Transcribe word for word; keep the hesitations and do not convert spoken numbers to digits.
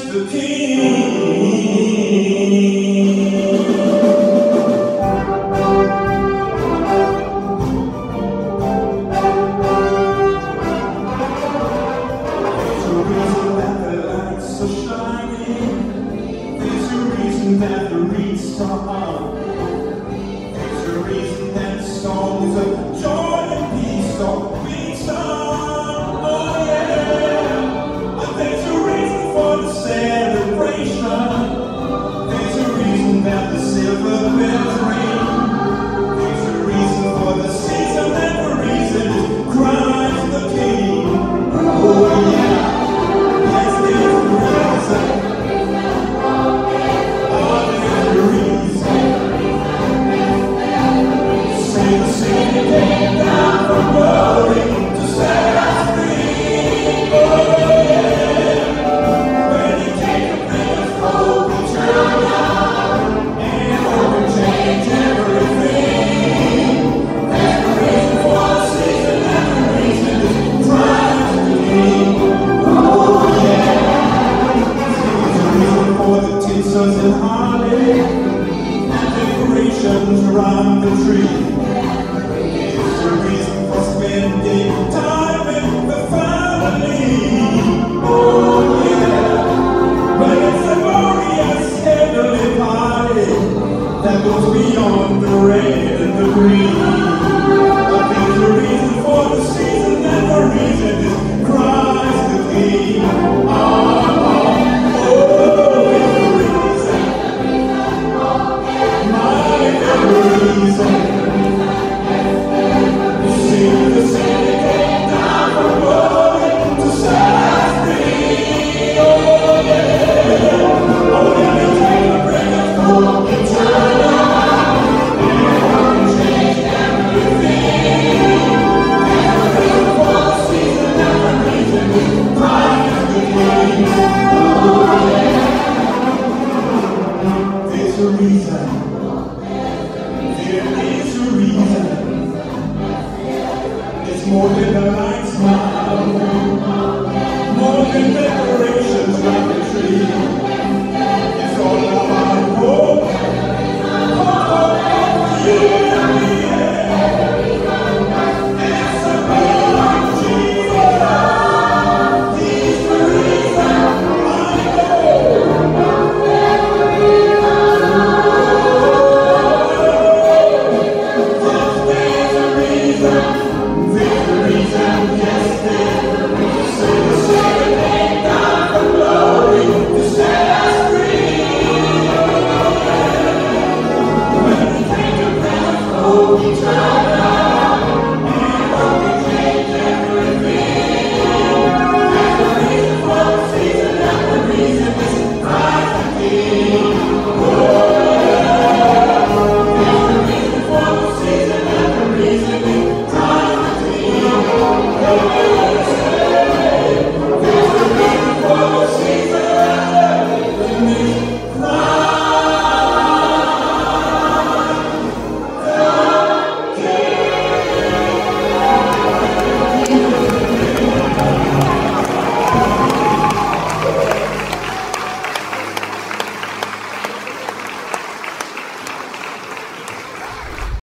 the King. There's a reason that the lights are shining. There's a reason that the wreaths are up. There's a reason that songs of joy and peace are being sung. Oh yeah. And there's a reason for the celebration. There's a reason that the silver bells ring. There's a reason for the season, and the reason is Christ the King. Oh yeah. Yes, there's a reason. Oh, there's a reason. Sing, sing, came down from glory to set us free. Oh yeah. When he came to bring us hope eternal, and hope will change everything. There's a reason for the season, and the reason is Christ the King. Oh yeah. There's a reason for the tinsels and holly, and decorations around the tree. There's a reason for spending time with the family. Oh yeah. But it's a glorious heavenly party that goes beyond the red and the green. But there's a reason for the season, and the reason is Christ the King. Ah, oh, there's a reason. My, there's a reason. Sing the city came down from glory to set us free. Oh yeah. Oh yeah, he came to bring us hope eternal, and change everything. There's a reason for the season, and the reason is Christ the King.